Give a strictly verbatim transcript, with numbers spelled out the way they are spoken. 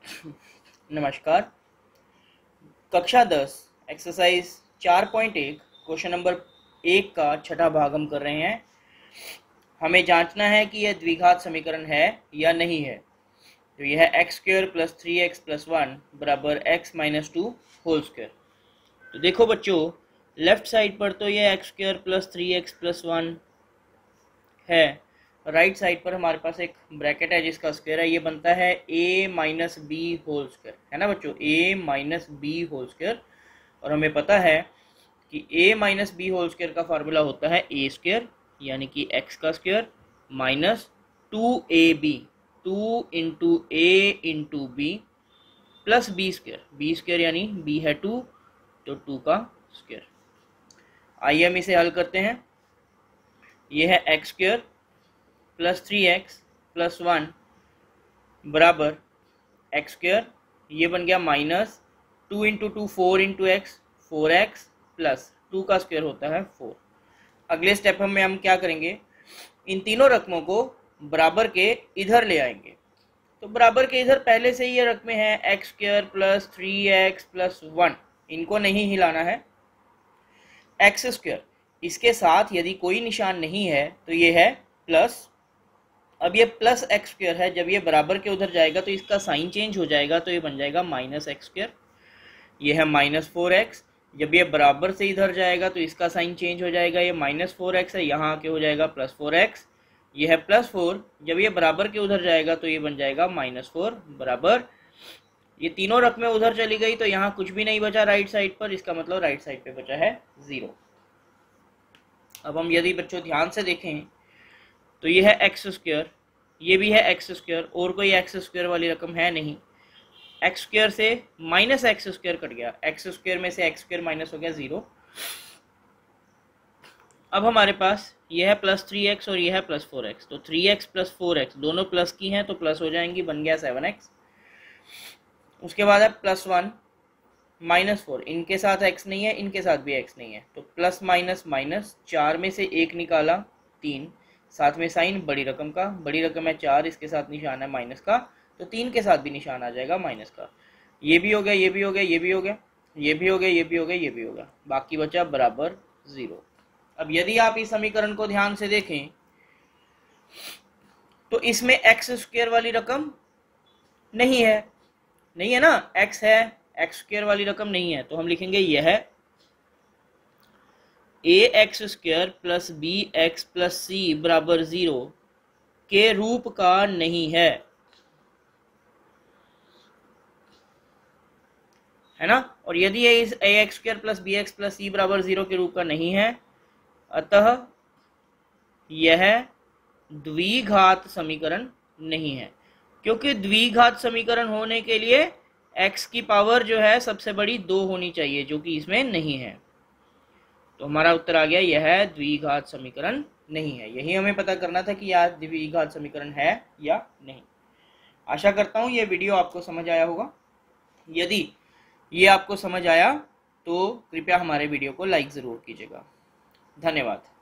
नमस्कार। कक्षा दस एक्सरसाइज चार पॉइंट एक क्वेश्चन नंबर एक का छठा भाग हम कर रहे हैं। हमें जांचना है कि यह द्विघात समीकरण है या नहीं है। तो यह है x square plus three x plus one बराबर x minus two whole square. तो देखो बच्चों, लेफ्ट साइड पर तो यह x square plus three x plus one है, राइट साइड पर हमारे पास एक ब्रैकेट है जिसका स्क्वायर है, ये बनता है a minus b whole square, है ना बच्चों, a minus b whole square. और हमें पता है कि a minus b whole square का फार्मूला होता है ए स्क्वायर यानी कि x का square minus two a b, two into a into b plus b square, b square यानी b है टू तो टू का स्क्वायर। आइए हम इसे हल करते हैं। यह है x square plus three x plus one बराबर एक्स स्क्वायर, ये बन गया minus two into two four into x, four x plus two का स्क्वायर होता है फोर। अगले स्टेप में हम क्या करेंगे, इन तीनों रकमों को बराबर के इधर ले आएंगे। तो बराबर के इधर पहले से ये रकमें हैं x square plus three x plus one, इनको नहीं हिलाना है। एक्स स्क्वायर, इसके साथ यदि कोई निशान नहीं है तो ये है प्लस। अब ये प्लस एक्स स्क्वायर है, जब ये बराबर के उधर जाएगा तो इसका साइन चेंज हो जाएगा, तो ये बन जाएगा माइनस एक्स स्क्वायर। ये है माइनस फोर एक्स, जब ये बराबर से इधर जाएगा तो इसका साइन चेंज हो जाएगा, ये माइनस फोर एक्स है, यहाँ आके हो जाएगा प्लस फोर एक्स। ये है प्लस फोर, जब ये बराबर के उधर जाएगा तो ये बन जाएगा माइनस फोर बराबर, ये तीनों रकमें उधर चली गई तो यहाँ कुछ भी नहीं बचा राइट साइड पर, इसका मतलब राइट साइड पे बचा है जीरो। अब हम यदि बच्चों ध्यान से देखें तो ये है एक्स स्क्वायर, ये भी है एक्स स्क्वायर, और कोई एक्स स्क्वायर वाली रकम है नहीं। एक्स स्क्वायर से माइनस एक्स स्क्वायर कट गया, एक्स स्क्वायर में से एक्स स्क्वायर माइनस हो गया जीरो। अब हमारे पास ये है प्लस थ्री एक्स और ये है प्लस फोर एक्स, तो three x plus four x दोनों प्लस की हैं तो प्लस हो जाएंगी, बन गया सेवन एक्स। उसके बाद है प्लस वन माइनस फोर, इनके साथ एक्स नहीं है, इनके साथ भी एक्स नहीं है, तो प्लस माइनस माइनस, चार में से एक निकाला तीन, साथ में साइन बड़ी रकम का, बड़ी रकम है चार, इसके साथ निशान है माइनस का, तो तीन के साथ भी निशान आ जाएगा माइनस का। ये भी हो गया, ये भी हो गया, ये भी हो गया, ये भी हो गया, ये भी हो गया, ये भी हो गया, बाकी बचा बराबर जीरो। अब यदि आप इस समीकरण को ध्यान से देखें तो इसमें एक्स स्क्वायर वाली रकम नहीं है, नहीं है ना, एक्स है, एक्स स्क्वायर वाली रकम नहीं है, तो हम लिखेंगे यह है a x square plus b x plus c बराबर जीरो के रूप का नहीं है, है ना। और यदि ये इस a x square plus b x plus c बराबर जीरो के रूप का नहीं है, अतः यह द्विघात समीकरण नहीं है, क्योंकि द्विघात समीकरण होने के लिए x की पावर जो है सबसे बड़ी दो होनी चाहिए, जो कि इसमें नहीं है। तो हमारा उत्तर आ गया, यह द्विघात समीकरण नहीं है। यही हमें पता करना था कि यह द्विघात समीकरण है या नहीं। आशा करता हूं ये वीडियो आपको समझ आया होगा। यदि ये आपको समझ आया तो कृपया हमारे वीडियो को लाइक जरूर कीजिएगा। धन्यवाद।